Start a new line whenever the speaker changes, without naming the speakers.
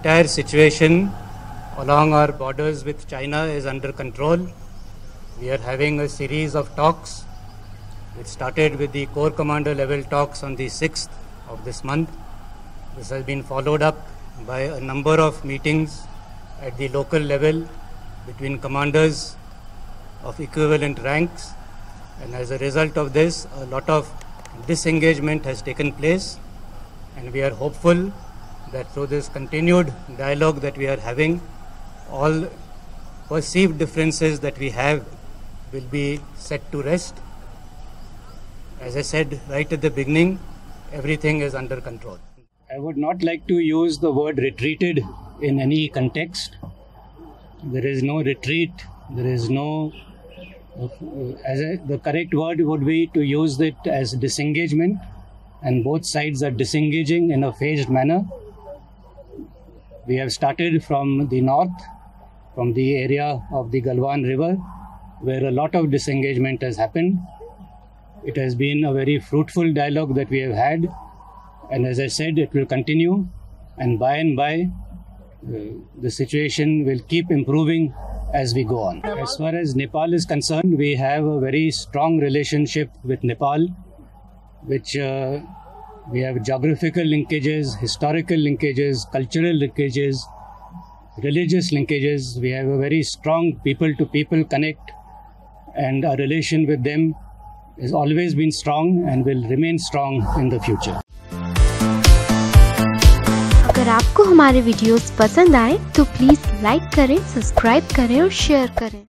entire situation along our borders with China is under control. We are having a series of talks. It started with the Corps Commander level talks on the 6th of this month. This has been followed up by a number of meetings at the local level between commanders of equivalent ranks, and as a result of this, a lot of disengagement has taken place, and we are hopeful that through this continued dialogue that we are having, all perceived differences that we have will be set to rest. As I said right at the beginning, everything is under control. I would not like to use the word retreated in any context. There is no retreat. There is no... the correct word would be to use it as disengagement, and both sides are disengaging in a phased manner. We have started from the north, from the area of the Galwan River, where a lot of disengagement has happened. It has been a very fruitful dialogue that we have had, and as I said, it will continue, and by and by the situation will keep improving as we go on. As far as Nepal is concerned, we have a very strong relationship with Nepal, which we have geographical linkages, historical linkages, cultural linkages, religious linkages. We have a very strong people-to-people connect, and our relation with them has always been strong and will remain strong in the future.
अगर आपको हमारे videos पसंद आए तो please like करें, subscribe करें और share करें।